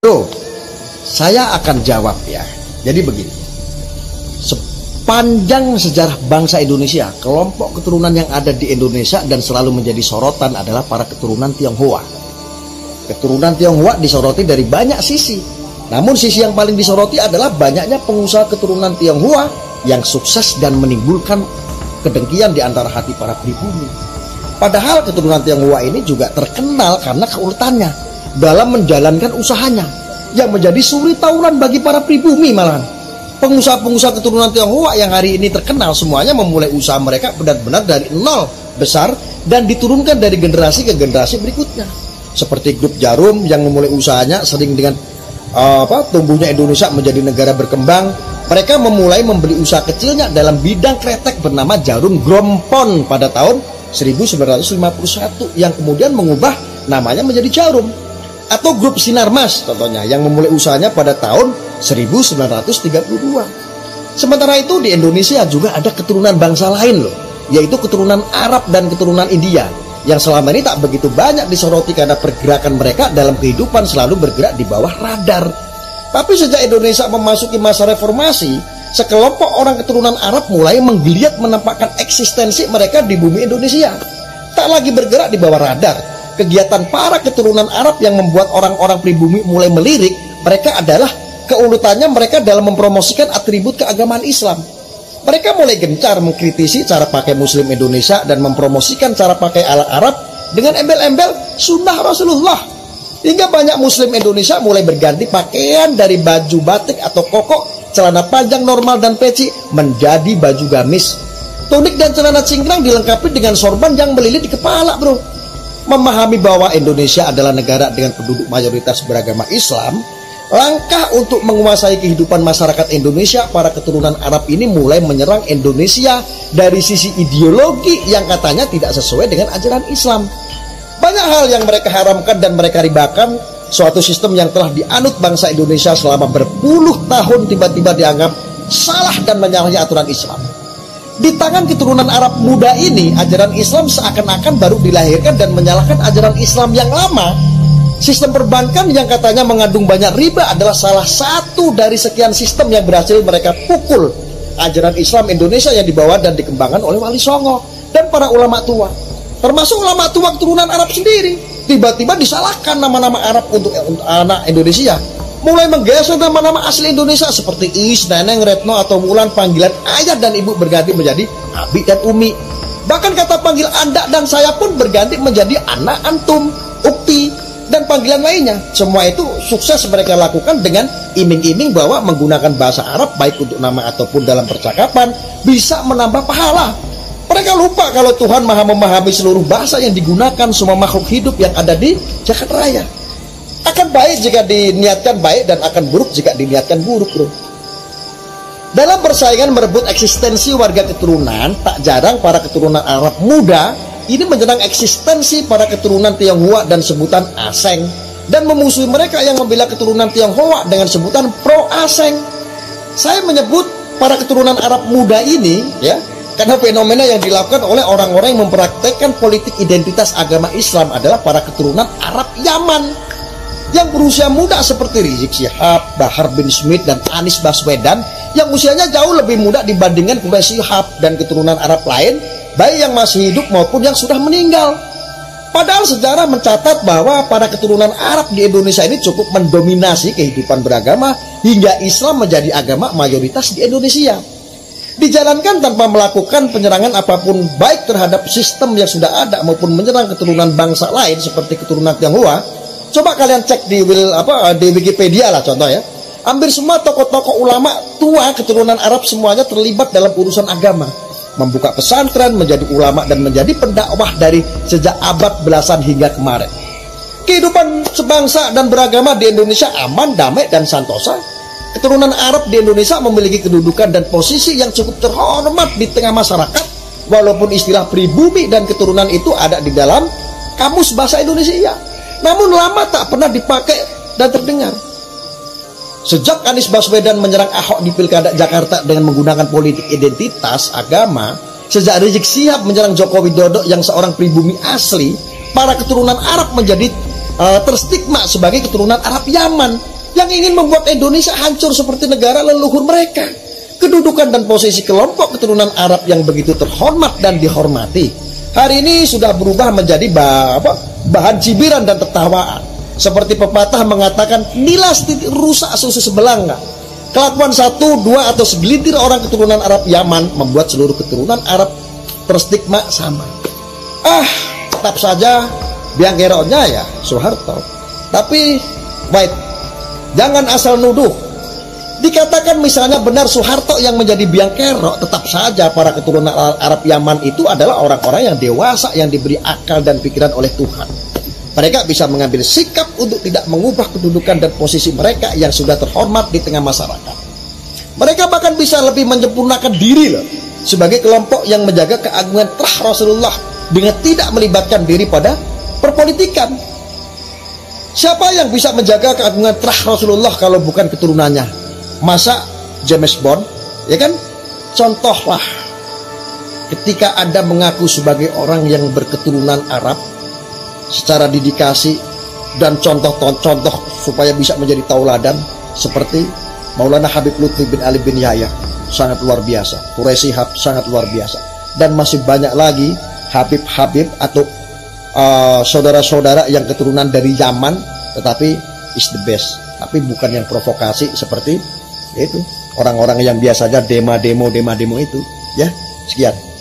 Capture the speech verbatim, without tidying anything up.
Bro, saya akan jawab ya. Jadi begini, sepanjang sejarah bangsa Indonesia, kelompok keturunan yang ada di Indonesia dan selalu menjadi sorotan adalah para keturunan Tionghoa. Keturunan Tionghoa disoroti dari banyak sisi. Namun sisi yang paling disoroti adalah banyaknya pengusaha keturunan Tionghoa yang sukses dan menimbulkan kedengkian di antara hati para pribumi. Padahal keturunan Tionghoa ini juga terkenal karena keuletannya dalam menjalankan usahanya, yang menjadi suri tauran bagi para pribumi. Malahan pengusaha-pengusaha keturunan Tionghoa yang hari ini terkenal semuanya memulai usaha mereka benar-benar dari nol besar dan diturunkan dari generasi ke generasi berikutnya. Seperti grup Jarum yang memulai usahanya sering dengan uh, apa tumbuhnya Indonesia menjadi negara berkembang. Mereka memulai membeli usaha kecilnya dalam bidang kretek bernama Jarum Grompon pada tahun seribu sembilan ratus lima puluh satu yang kemudian mengubah namanya menjadi Jarum. Atau grup Sinarmas contohnya yang memulai usahanya pada tahun seribu sembilan ratus tiga puluh dua. Sementara itu di Indonesia juga ada keturunan bangsa lain loh, yaitu keturunan Arab dan keturunan India yang selama ini tak begitu banyak disoroti karena pergerakan mereka dalam kehidupan selalu bergerak di bawah radar. Tapi sejak Indonesia memasuki masa reformasi, sekelompok orang keturunan Arab mulai menggeliat menampakkan eksistensi mereka di bumi Indonesia. Tak lagi bergerak di bawah radar. Kegiatan para keturunan Arab yang membuat orang-orang pribumi mulai melirik mereka adalah keuletannya mereka dalam mempromosikan atribut keagamaan Islam. Mereka mulai gencar mengkritisi cara pakai Muslim Indonesia dan mempromosikan cara pakai ala Arab dengan embel-embel sunnah Rasulullah. Hingga banyak Muslim Indonesia mulai berganti pakaian dari baju batik atau koko, celana panjang normal dan peci menjadi baju gamis. Tunik dan celana cingkrang dilengkapi dengan sorban yang melilit di kepala, bro. Memahami bahwa Indonesia adalah negara dengan penduduk mayoritas beragama Islam, langkah untuk menguasai kehidupan masyarakat Indonesia, para keturunan Arab ini mulai menyerang Indonesia dari sisi ideologi yang katanya tidak sesuai dengan ajaran Islam. Banyak hal yang mereka haramkan dan mereka ribakan, suatu sistem yang telah dianut bangsa Indonesia selama berpuluh tahun tiba-tiba dianggap salah dan menyalahi aturan Islam. Di tangan keturunan Arab muda ini, ajaran Islam seakan-akan baru dilahirkan dan menyalahkan ajaran Islam yang lama. Sistem perbankan yang katanya mengandung banyak riba adalah salah satu dari sekian sistem yang berhasil mereka pukul ajaran Islam Indonesia yang dibawa dan dikembangkan oleh Wali Songo dan para ulama tua. Termasuk ulama tua keturunan Arab sendiri. Tiba-tiba disalahkan nama-nama Arab untuk, untuk anak Indonesia. Mulai menggeser nama-nama asli Indonesia seperti Is, Neneng, Retno atau Wulan, panggilan ayah dan ibu berganti menjadi Abi dan Umi. Bahkan kata panggil Anda dan saya pun berganti menjadi anak, antum, ukti, dan panggilan lainnya. Semua itu sukses mereka lakukan dengan iming-iming bahwa menggunakan bahasa Arab baik untuk nama ataupun dalam percakapan bisa menambah pahala. Mereka lupa kalau Tuhan Maha memahami seluruh bahasa yang digunakan semua makhluk hidup yang ada di jagat raya. Akan baik jika diniatkan baik dan akan buruk jika diniatkan buruk, bro. Dalam persaingan merebut eksistensi warga keturunan, tak jarang para keturunan Arab muda ini menyerang eksistensi para keturunan Tionghoa dan sebutan Aseng, dan memusuhi mereka yang membela keturunan Tionghoa dengan sebutan pro Aseng. Saya menyebut para keturunan Arab muda ini ya karena fenomena yang dilakukan oleh orang-orang yang mempraktekkan politik identitas agama Islam adalah para keturunan Arab Yaman yang berusia muda seperti Rizik Syihab, Bahar bin Smith, dan Anies Baswedan yang usianya jauh lebih muda dibandingkan Quraish Syihab dan keturunan Arab lain, baik yang masih hidup maupun yang sudah meninggal. Padahal sejarah mencatat bahwa para keturunan Arab di Indonesia ini cukup mendominasi kehidupan beragama hingga Islam menjadi agama mayoritas di Indonesia. Dijalankan tanpa melakukan penyerangan apapun baik terhadap sistem yang sudah ada maupun menyerang keturunan bangsa lain seperti keturunan Tionghoa. Coba kalian cek di apa di Wikipedia lah contoh ya. Hampir semua tokoh-tokoh ulama tua keturunan Arab semuanya terlibat dalam urusan agama, membuka pesantren, menjadi ulama dan menjadi pendakwah dari sejak abad belasan hingga kemarin. Kehidupan sebangsa dan beragama di Indonesia aman, damai dan santosa. Keturunan Arab di Indonesia memiliki kedudukan dan posisi yang cukup terhormat di tengah masyarakat, walaupun istilah pribumi dan keturunan itu ada di dalam kamus bahasa Indonesia, namun lama tak pernah dipakai dan terdengar. Sejak Anies Baswedan menyerang Ahok di Pilkada Jakarta dengan menggunakan politik identitas agama, sejak Rizik Syihab menyerang Joko Widodo yang seorang pribumi asli, para keturunan Arab menjadi uh, terstigma sebagai keturunan Arab Yaman. yang ingin membuat Indonesia hancur seperti negara leluhur mereka. Kedudukan dan posisi kelompok keturunan Arab yang begitu terhormat dan dihormati hari ini sudah berubah menjadi bah, apa, bahan cibiran dan tertawaan. Seperti pepatah mengatakan, nilas titik rusak susu sebelang. Kelakuan satu, dua atau segelintir orang keturunan Arab Yaman membuat seluruh keturunan Arab terstigma sama. Ah, tetap saja biang keroknya ya Soeharto. Tapi wait, jangan asal nuduh. Dikatakan misalnya benar Soeharto yang menjadi biang kerok, tetap saja para keturunan Arab Yaman itu adalah orang-orang yang dewasa, yang diberi akal dan pikiran oleh Tuhan. Mereka bisa mengambil sikap untuk tidak mengubah kedudukan dan posisi mereka yang sudah terhormat di tengah masyarakat. Mereka bahkan bisa lebih menyempurnakan diri loh, sebagai kelompok yang menjaga keagungan terah Rasulullah dengan tidak melibatkan diri pada perpolitikan. Siapa yang bisa menjaga keagungan terah Rasulullah kalau bukan keturunannya? Masa James Bond, ya kan? Contohlah ketika Anda mengaku sebagai orang yang berketurunan Arab secara dedikasi dan contoh-contoh supaya bisa menjadi tauladan seperti Maulana Habib Lutfi bin Ali bin Yahya, sangat luar biasa. Quraisy Shihab, sangat luar biasa. Dan masih banyak lagi Habib-Habib atau saudara-saudara uh, yang keturunan dari Yaman, tetapi is the best, tapi bukan yang provokasi seperti itu orang-orang yang biasanya demo-demo demo-demo itu, ya. Sekian.